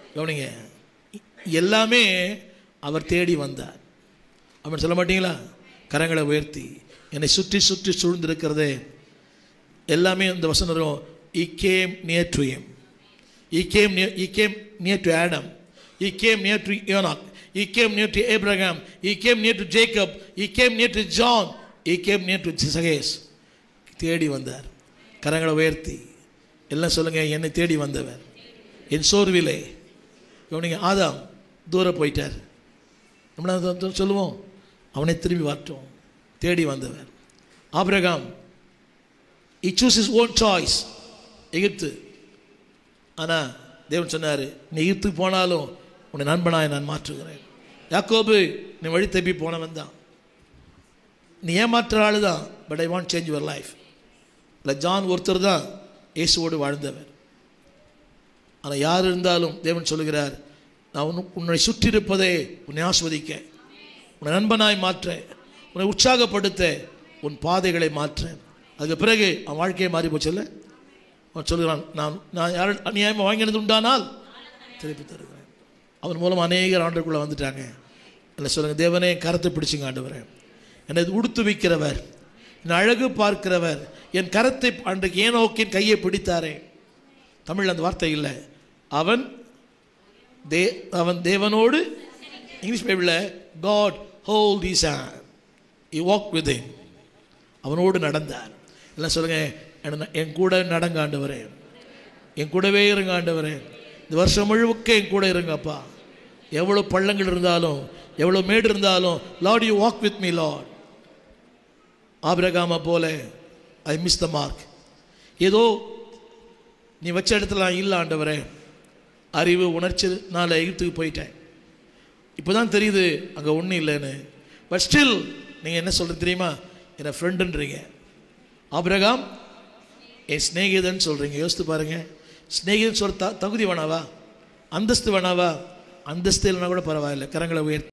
கவனிங்க, எல்லாமே அவர் தேடி வந்தார். அப்படின்னு சொல்ல மாட்டீங்களா? கரங்களை உயர்த்தி, என்னை சுற்றி சுற்றி சூழ்ந்திருக்கிறதே எல்லாமே இந்த வசனம் இருக்கும். He came near to him. He came near to Adam. He came near to Enoch. He came near to Abraham. He came near to Jacob. He came near to John. He came near to Zacchaeus. தேடி வந்தார். கரங்களை உயர்த்தி எல்லாம் சொல்லுங்க, என்னை தேடி வந்தவர். என் சோர்விலே கவனிங்க, ஆதாம் தூர போயிட்டார். நம்மள சொல்லுவோம், அவனை திரும்பி வரட்டும். தேடி வந்தவர் Abraham. He chose his own choice, Egypt. ஆனால் தேவன் சொன்னார், நீ எகிப்துக்கு போனாலும் உன்னை நண்பனாய் நான் மாற்றுகிறேன். யாக்கோபு நீ வழி தப்பி போனவன் தான், நீ ஏமாற்ற ஆள் தான், but I want change your life. இல்லை, ஜான் ஒருத்தர் தான் இயேசுவோடு வாழ்ந்தவர். ஆனால் யார் இருந்தாலும் தேவன் சொல்லுகிறார், நான் உன்னை சுற்றி இருப்பதே உன்னை ஆஸ்வதிக்க, உன்னை நண்பனாய் மாற்றேன், உன்னை உற்சாகப்படுத்த, உன் பாதைகளை மாற்றேன். அதுக்கு பிறகு அவன் வாழ்க்கையை மாறி போச்சல்ல. அவன் சொல்லுகிறான், நான் யார் அநியாயமாக வாங்கினது உண்டானால் திருப்பி தருகிறேன். அவன் மூலம் அநேகர் ஆண்டுக்குள்ளே வந்துட்டாங்க. இல்லை சொல்லுங்கள், தேவனே கரத்தை பிடிச்சிங்க ஆண்டவரே, என்னை உடுத்து வைக்கிறவர், என் அழகு பார்க்கிறவர், என் கரத்தை அன்றைக்கு ஏனோக்கின் கையை பிடித்தாரே. தமிழ் அந்த வார்த்தை இல்லை. அவன் தேவனோடு, இங்கிலீஷ் பைபிளில் God hold his hand, he walked with him. அவனோடு நடந்தார். எல்லாம் சொல்லுங்கள், என் கூட நடங்க ஆண்டவரே, என் கூடவே இருங்க ஆண்டவரே, இந்த வருஷம் முழுக்க என் கூட இருங்கப்பா. எவ்வளோ பள்ளங்கள் இருந்தாலும், எவ்வளோ மேடு இருந்தாலும், Lord you walk with me Lord. ஆபிரகாமை போல ஐ மிஸ் த மார்க். ஏதோ நீ வச்ச இடத்துல நான் இல்லை ஆண்டவரே, அறிவு உணர்ச்சி நான் எகிப்துக்கு போயிட்டேன், இப்போ தான் தெரியுது அங்கே ஒன்றும் இல்லைன்னு. பட் ஸ்டில் நீங்கள் என்ன சொல்கிறது தெரியுமா, என்னை ஃப்ரெண்டுன்றீங்க. ஆபிரகாம் என் ஸ்நேகிதன் சொல்கிறீங்க. யோசித்து பாருங்கள், ஸ்நேகிதன் சொல்ல தகுதி வேணாவா, அந்தஸ்து வேணாவா? அந்தஸ்து இல்லைனா கூட பரவாயில்லை. கரங்களை உயர்த்தி